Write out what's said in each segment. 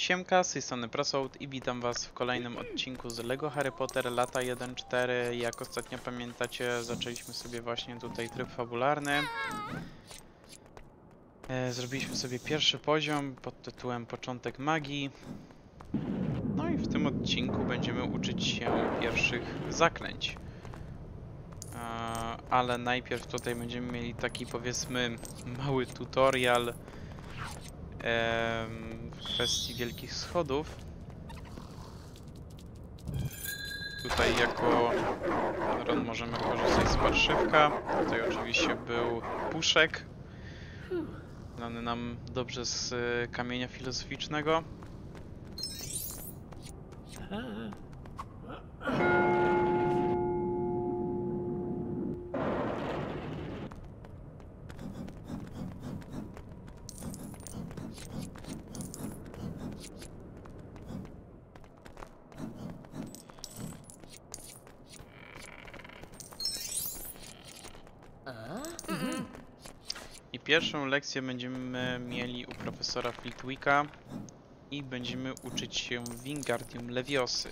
Siemka, z tej strony Prosout i witam was w kolejnym odcinku z LEGO Harry Potter lata 1.4. Jak ostatnio pamiętacie, zaczęliśmy sobie właśnie tutaj tryb fabularny. Zrobiliśmy sobie pierwszy poziom pod tytułem Początek Magii. No i w tym odcinku będziemy uczyć się pierwszych zaklęć. Ale najpierw tutaj będziemy mieli taki, powiedzmy, mały tutorial w kwestii wielkich schodów. Tutaj jako Ron możemy korzystać z parszywka. Tutaj oczywiście był puszek, znany nam dobrze z kamienia filozoficznego. I pierwszą lekcję będziemy mieli u profesora Flitwicka i będziemy uczyć się Wingardium Leviosy.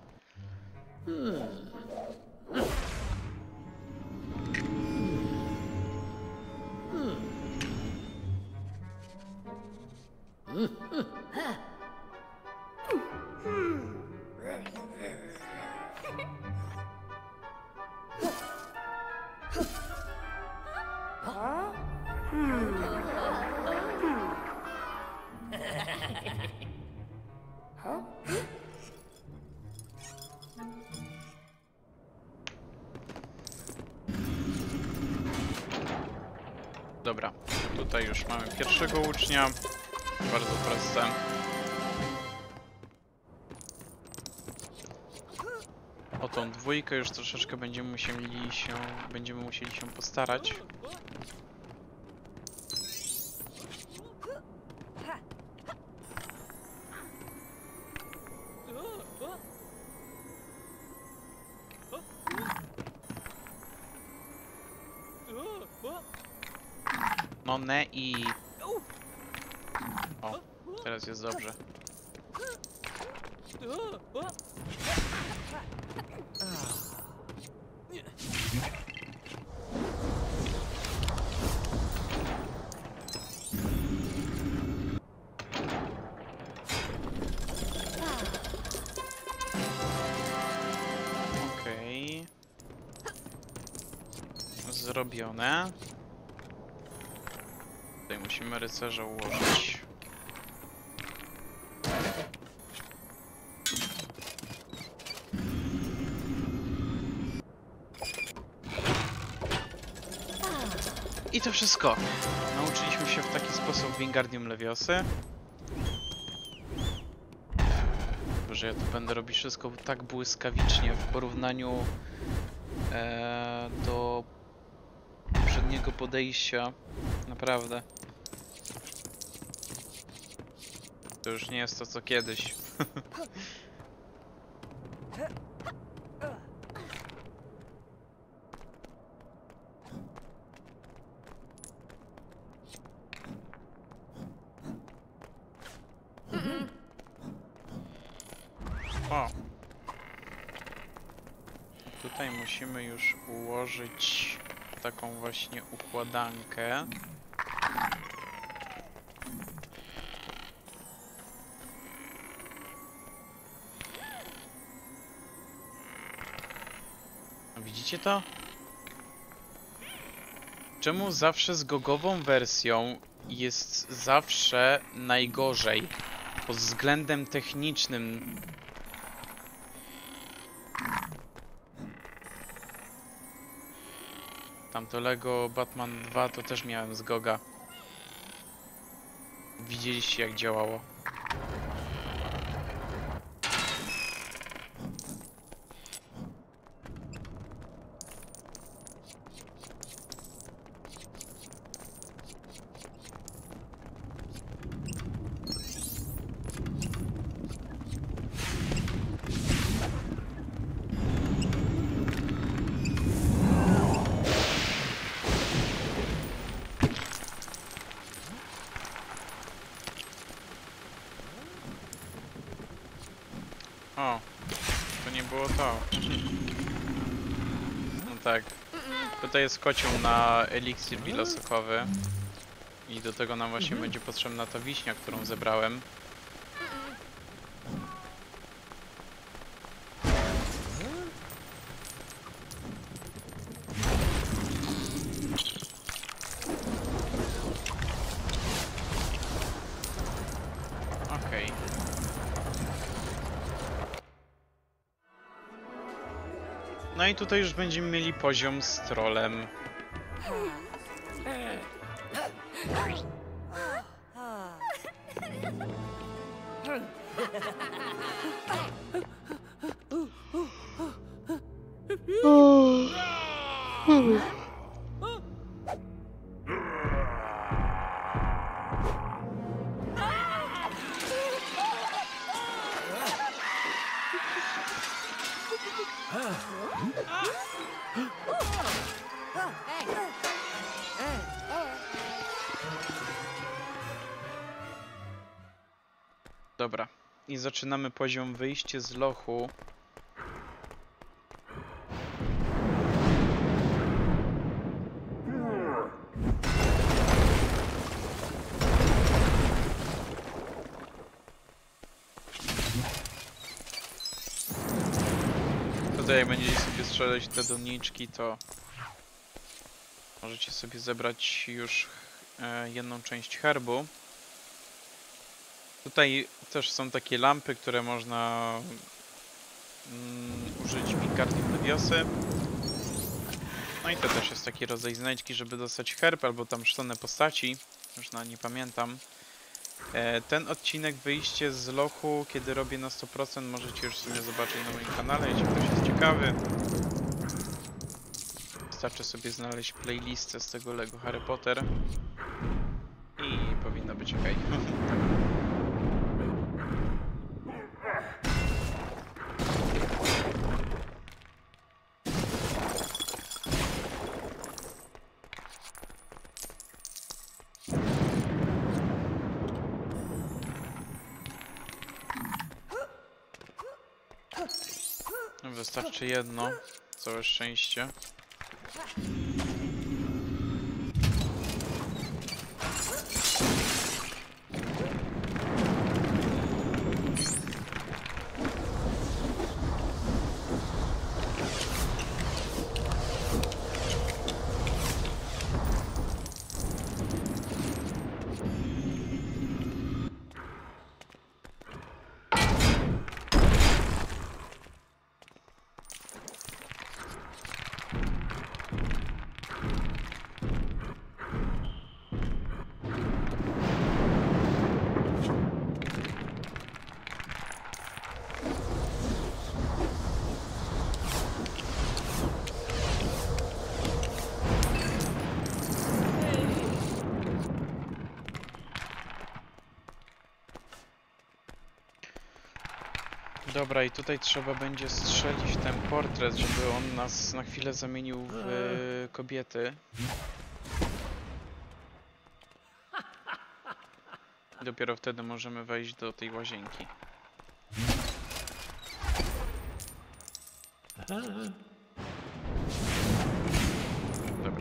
Dobra, tutaj już mamy pierwszego ucznia. Bardzo proste. O tą dwójkę już troszeczkę będziemy musieli się postarać. No ne i... O, teraz jest dobrze. Okej. Zrobione. Tutaj musimy rycerza ułożyć. I to wszystko. Nauczyliśmy się w taki sposób Wingardium Leviosy. Że ja tu będę robić wszystko tak błyskawicznie w porównaniu do poprzedniego podejścia. Naprawdę. To już nie jest to co kiedyś. O! Tutaj musimy już ułożyć taką właśnie układankę. Widzicie to? Czemu zawsze z gogową wersją jest zawsze najgorzej pod względem technicznym? Tamto Lego Batman 2 to też miałem z Goga. Widzieliście jak działało. O, to nie było to. No tak. Tutaj jest kocioł na eliksir wilosokowy. I do tego nam właśnie będzie potrzebna ta wiśnia, którą zebrałem. Okej. No i tutaj już będziemy mieli poziom z trolem. Dobra. I zaczynamy poziom wyjście z lochu. Tutaj jak będziecie sobie strzelać te doniczki, to możecie sobie zebrać już jedną część herbu. Tutaj też są takie lampy, które można użyć w Wingardium Leviosa. No i to też jest taki rodzaj znajdźki, żeby dostać herb albo tam sztone postaci. Już nie pamiętam. Ten odcinek wyjście z lochu, kiedy robię na 100%, możecie już w sumie zobaczyć na moim kanale, jeśli ktoś jest ciekawy. Wystarczy sobie znaleźć playlistę z tego LEGO Harry Potter i powinno być ok. Wystarczy jedno, całe szczęście. Dobra, i tutaj trzeba będzie strzelić ten portret, żeby on nas na chwilę zamienił w kobiety. Dopiero wtedy możemy wejść do tej łazienki. Dobra.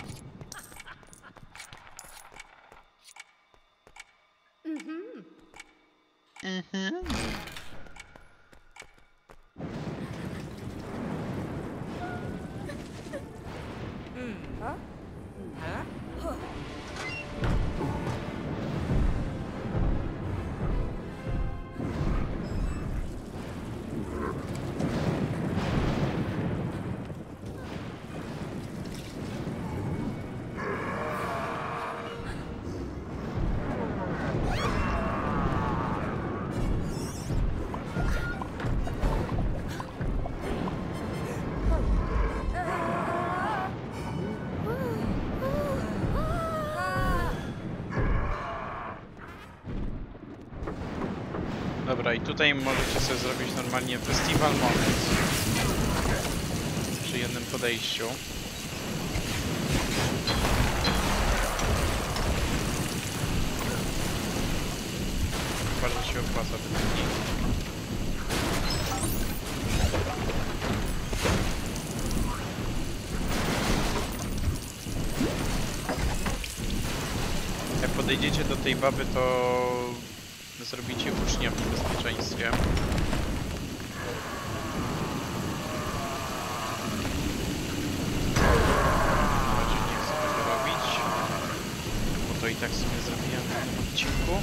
Dobra, i tutaj możecie sobie zrobić normalnie festiwal moment przy jednym podejściu. Bardzo się opłaca ten technik. podejdziecie do tej baby, to zrobicie ucznia w niebezpieczeństwie. Raczej nie chcę tego robić, bo to i tak sobie zrobiłem w tym odcinku.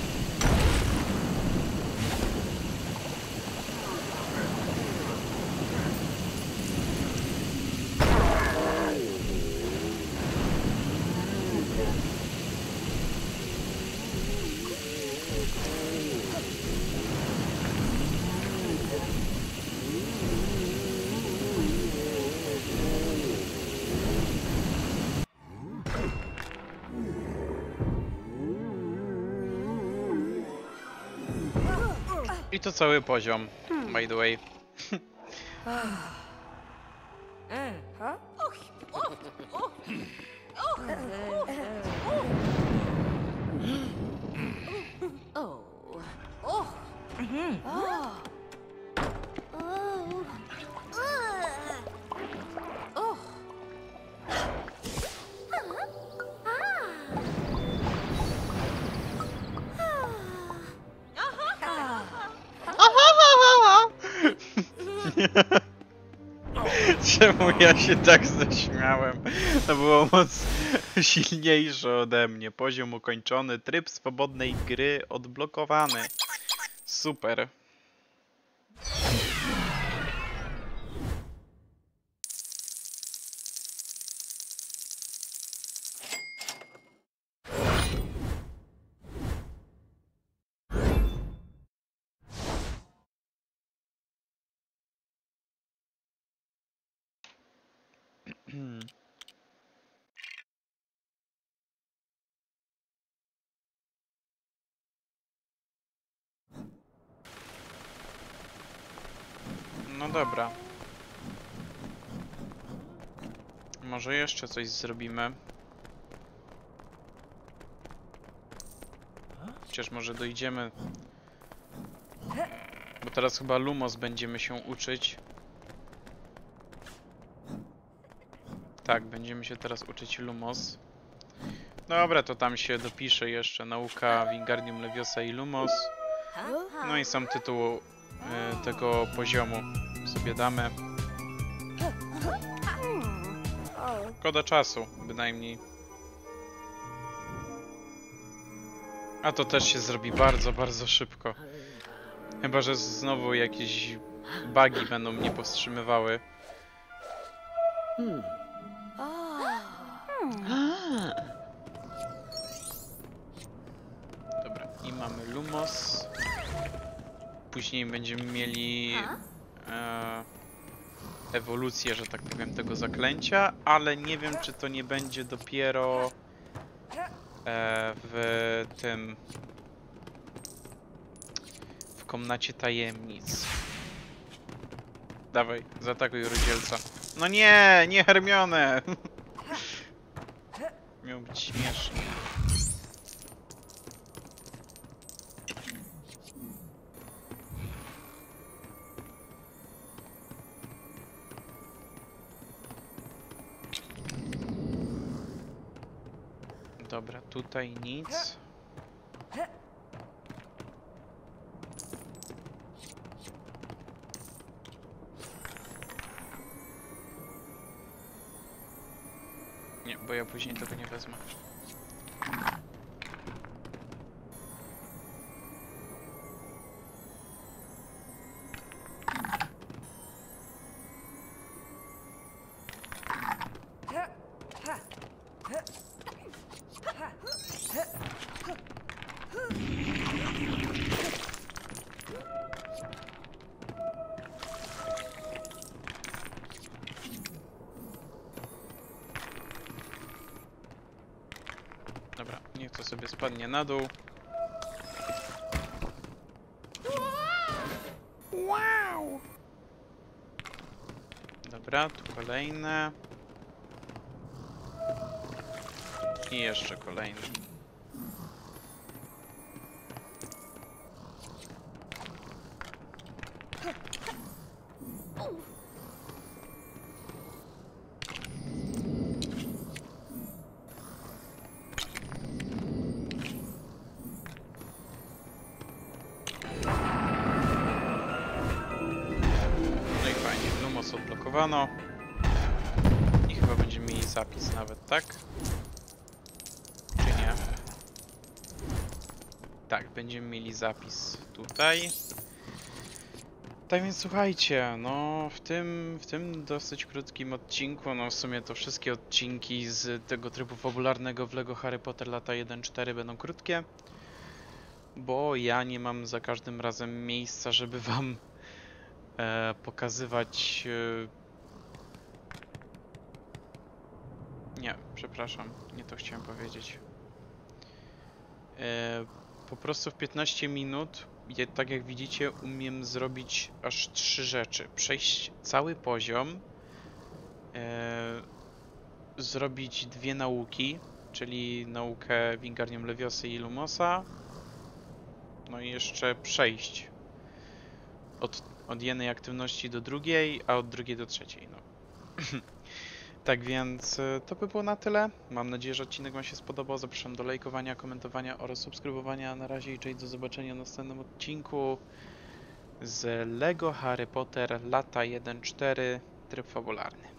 I to cały poziom, by the way. Czemu ja się tak zaśmiałem? To było moc silniejsze ode mnie. Poziom ukończony, tryb swobodnej gry odblokowany. Super. No dobra. Może jeszcze coś zrobimy. Chociaż może dojdziemy. Bo teraz chyba Lumos będziemy się uczyć. Tak, będziemy się teraz uczyć Lumos. Dobra, to tam się dopisze jeszcze nauka Wingardium Leviosa i Lumos. No i sam tytuł tego poziomu sobie damy. Szkoda czasu, bynajmniej. A to też się zrobi bardzo, bardzo szybko. Chyba że znowu jakieś bugi będą mnie powstrzymywały. Dobra, i mamy Lumos. Później będziemy mieli ewolucję, że tak powiem, tego zaklęcia, ale nie wiem, czy to nie będzie dopiero w tym... w komnacie tajemnic. Dawaj, zaatakuj Rudzielca. No nie, nie Hermione! Miał być śmieszny. Dobra, tutaj nic. Nie, bo ja później tego nie wezmę. Dobra, niech to sobie spadnie na dół. Wow! Dobra, tu kolejne. I jeszcze kolejne. zablokowano. I chyba będziemy mieli zapis nawet, tak? Czy nie? Tak, będziemy mieli zapis tutaj. Tak więc słuchajcie, no w tym dosyć krótkim odcinku, no w sumie to wszystkie odcinki z tego trybu fabularnego w LEGO Harry Potter lata 1.4 będą krótkie, bo ja nie mam za każdym razem miejsca, żeby wam pokazywać... Nie, przepraszam, nie to chciałem powiedzieć. Po prostu w 15 minut, tak jak widzicie, umiem zrobić aż 3 rzeczy. Przejść cały poziom, zrobić 2 nauki, czyli naukę Wingardium Leviosa i Lumosa, no i jeszcze przejść od jednej aktywności do drugiej, a od drugiej do trzeciej. No. Tak więc to by było na tyle. Mam nadzieję, że odcinek wam się spodobał. Zapraszam do lajkowania, komentowania oraz subskrybowania. Na razie i do zobaczenia w następnym odcinku z LEGO Harry Potter lata 1.4 tryb fabularny.